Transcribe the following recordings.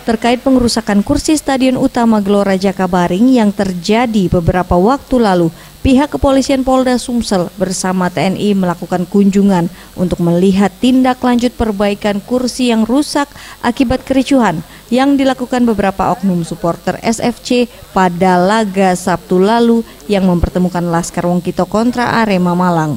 terkait pengerusakan kursi Stadion Utama Gelora Jakabaring yang terjadi beberapa waktu lalu. Pihak kepolisian Polda Sumsel bersama TNI melakukan kunjungan untuk melihat tindak lanjut perbaikan kursi yang rusak akibat kericuhan yang dilakukan beberapa oknum supporter SFC pada laga Sabtu lalu yang mempertemukan Laskar Wongkito kontra Arema Malang.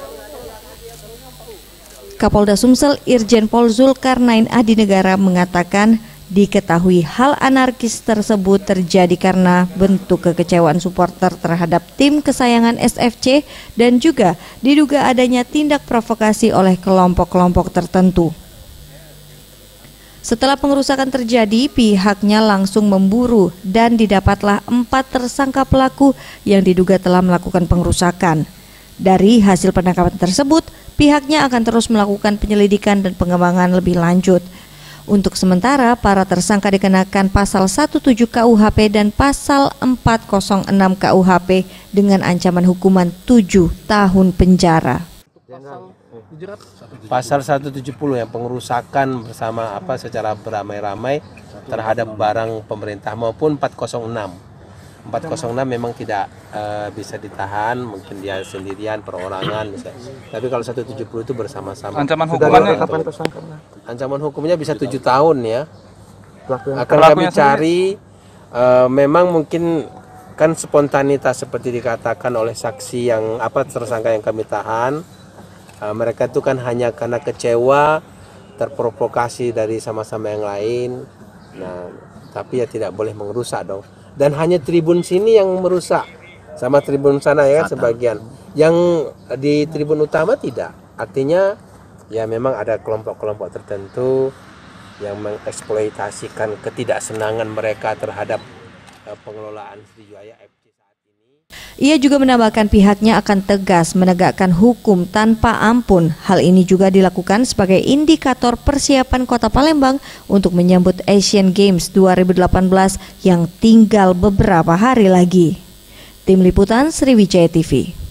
Kapolda Sumsel Irjen Pol Zulkarnain Adinegara mengatakan diketahui hal anarkis tersebut terjadi karena bentuk kekecewaan supporter terhadap tim kesayangan SFC dan juga diduga adanya tindak provokasi oleh kelompok-kelompok tertentu. Setelah pengerusakan terjadi, pihaknya langsung memburu dan didapatlah 4 tersangka pelaku yang diduga telah melakukan pengerusakan. Dari hasil penangkapan tersebut, pihaknya akan terus melakukan penyelidikan dan pengembangan lebih lanjut. Untuk sementara, para tersangka dikenakan pasal 17 KUHP dan pasal 406 KUHP dengan ancaman hukuman 7 tahun penjara. Pasal 170 yang pengerusakan bersama secara beramai-ramai terhadap barang pemerintah maupun 406. 406 memang tidak bisa ditahan, mungkin dia sendirian, perorangan misalnya. Tapi kalau 170 itu bersama-sama. Ancaman hukumannya kapan tersangka? Ancaman hukumnya bisa 7 tahun ya. Akan kami cari, memang mungkin kan spontanitas seperti dikatakan oleh saksi yang tersangka yang kami tahan. Mereka itu kan hanya karena kecewa, terprovokasi dari sama-sama yang lain. Nah, tapi ya tidak boleh merusak dong. Dan hanya tribun sini yang merusak, sama tribun sana ya sebagian. Yang di tribun utama tidak. Artinya ya memang ada kelompok-kelompok tertentu yang mengeksploitasikan ketidaksenangan mereka terhadap pengelolaan Sriwijaya FC saat ini. Ia juga menambahkan pihaknya akan tegas menegakkan hukum tanpa ampun. Hal ini juga dilakukan sebagai indikator persiapan Kota Palembang untuk menyambut Asian Games 2018 yang tinggal beberapa hari lagi. Tim Liputan Sriwijaya TV.